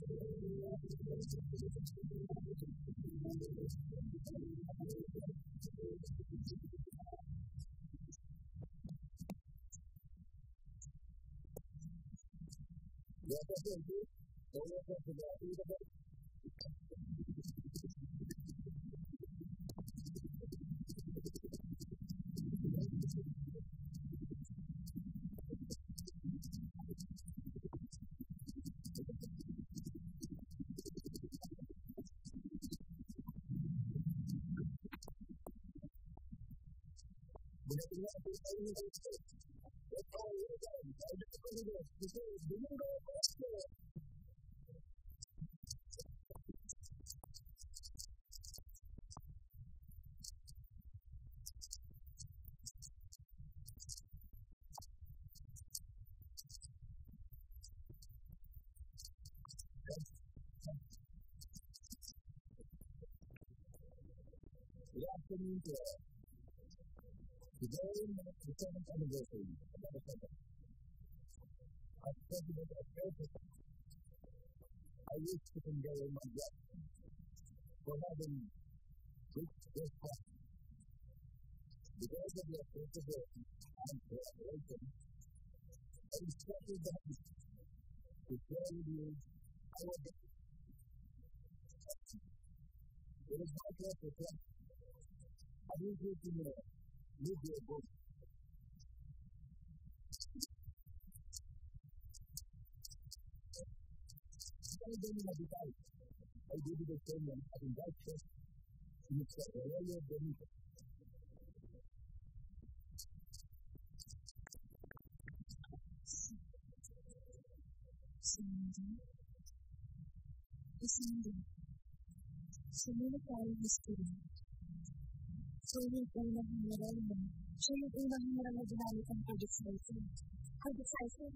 Today marks the 7th anniversary of the company. As president of Regal, I wish to convey my gratitude for having reached this point. Because of your perseverance and cooperation, I especially happy to share with you our vision. It is my pleasure to I need you to know with your book. Saya ingin mengatakan, saya jadi dosen yang akan baik ini saya dari Semua tahu history. Siya yung unang hiniral mo. Siya yung unang hiniral na ginamit ang codicizer. Codicizer?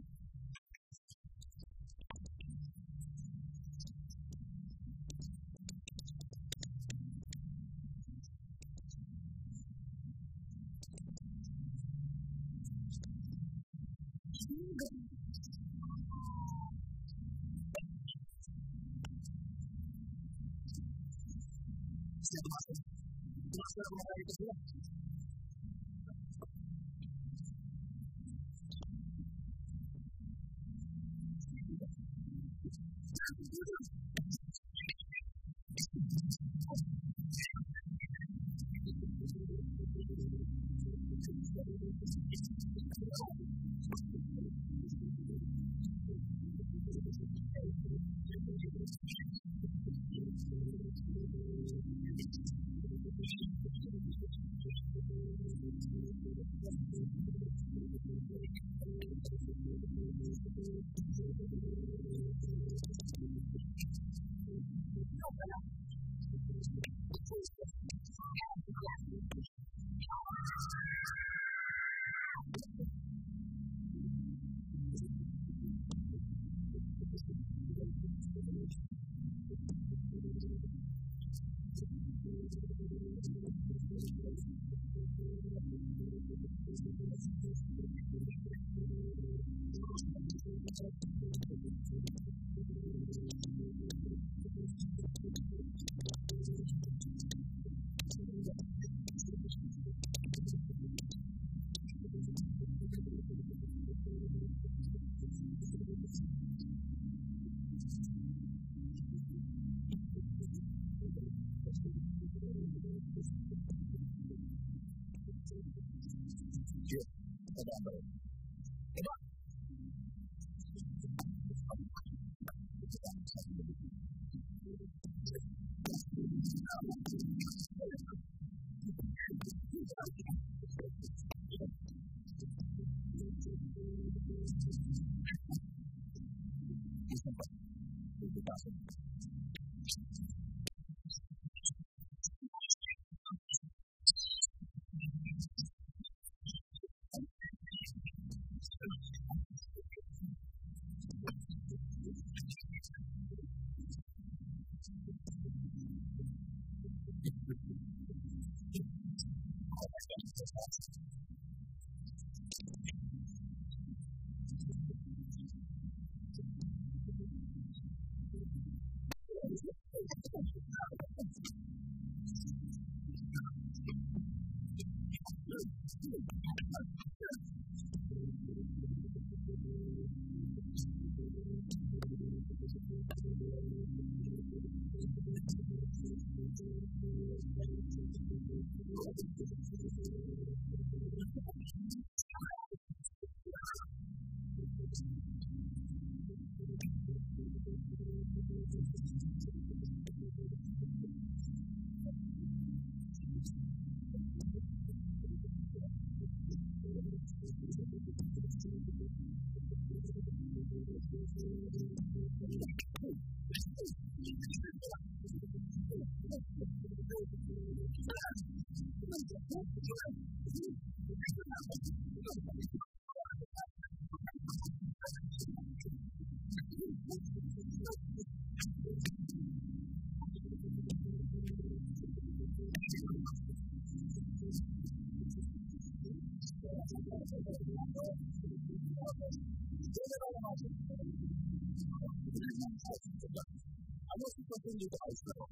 Ano si Pagpili ko ay ito?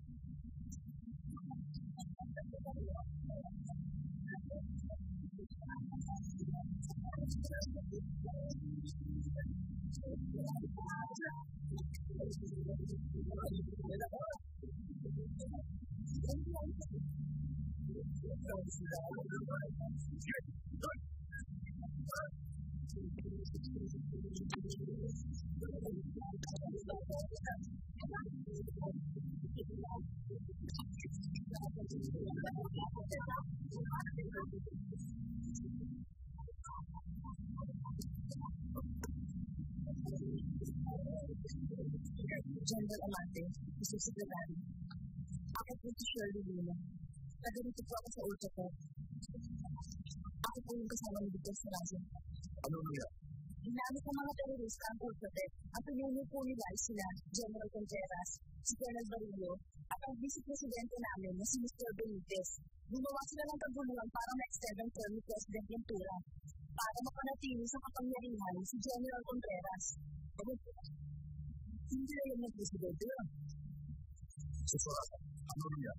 General Amante, Sekretary. Ako po si Shirley Luna. Taga-rito po ako sa ultra ko. Ako po yung kasama ni Victor Saraza. Ano niya? Ginamit ng mga terorista ang ultra-tech. Ang pinuno po nila ay sila, General Contreras, si Colonel Barillo, at ang vice-presidente namin na si Mr. Benitez. Gumawa sila ng kaguluhan para ma-extend ang term ni President Ventura para mapanatili sa kapangyarihan si General Contreras. Hindi na yung presidente yan. So, ano niya?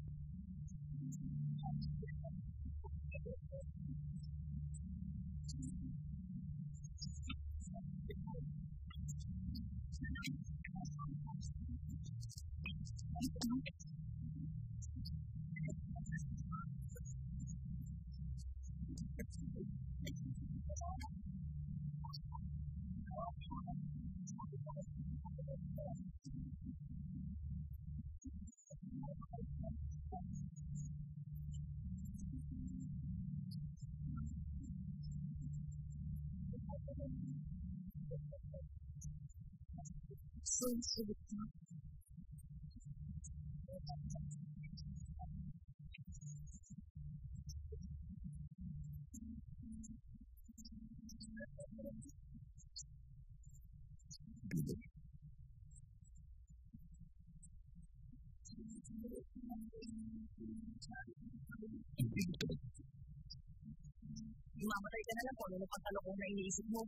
Mamatay ka na lang kung ano pagkalokong na iniisip mo.